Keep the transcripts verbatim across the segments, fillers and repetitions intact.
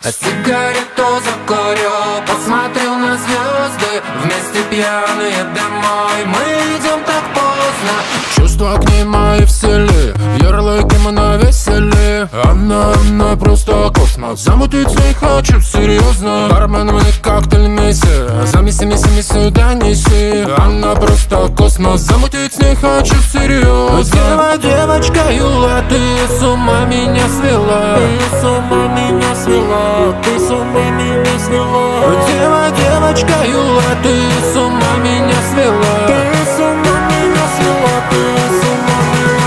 Сигарету закурю, посмотрю на звезды, вместе пьяные домой. Мы идем так поздно. Чувства к ней мои в селе, ярлыки мы навесили. Она, она просто космос, замутить с ней хочу серьезно. Бармен, мы коктейль месси, замеси, меси, меси, сюда неси. Она просто космос, замутить с ней хочу серьезно. Дева, девочка Юла, ты с ума меня свела. Ты с ума меня свела, ты с ума меня свела. Дева, девочка Юла, ты с ума меня свела. Ты с ума меня свела, ты с ума меня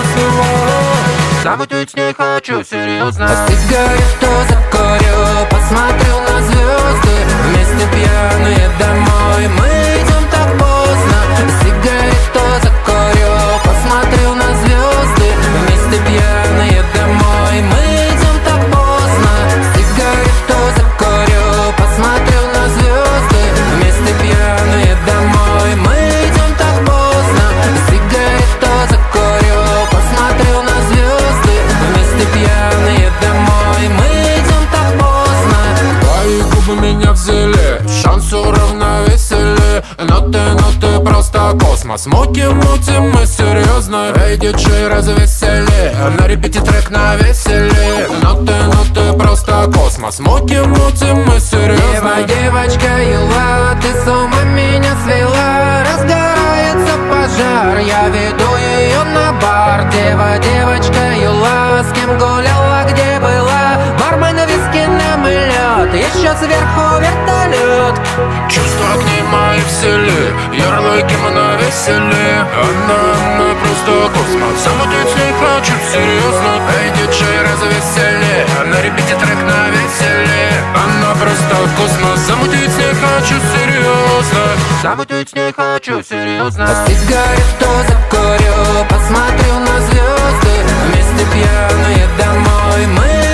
свела. Замутить с ней хочу серьезно. Сигарету закурю, посмотрю на звезды, вместе пьяные домой. Мы идем так поздно. Сигарету закурю, посмотрю на звезды, вместе пьяные домой. Мы идем так поздно. Сигарету закурю, посмотрю на звезды, вместе пьяные домой. Мы идем так поздно. Сигарету закурю, посмотрю на звезды, вместе пьяные домой. Мы идем так поздно. Твои губы меня взяли, шанс уравновесили. Но ты, но ты просто космос. Мутим, мутим мы серьезно. Эй, диджей, развесели, на репите трек навесили. Но ты, но ты просто космос. Мутим, мутим мы серьезно. Дева, девочка Юла, ты с ума меня свела. Разгорается пожар, я веду ее на бар. Дева, девочка Юла, с кем гуляла, где была? Бармен виски нам и лед, еще сверху вертолет. Чувства к ней мои в селе, ярлыки мы навесили. Она, она просто космос, замутить с ней хочу серьезно. Эй, диджей, развесели, на репите трек навесили. Она просто космос, замутить с ней хочу серьезно. Замутить с ней хочу серьезно. Сигарету закурю, посмотрю на звезды, вместе пьяные домой. Мы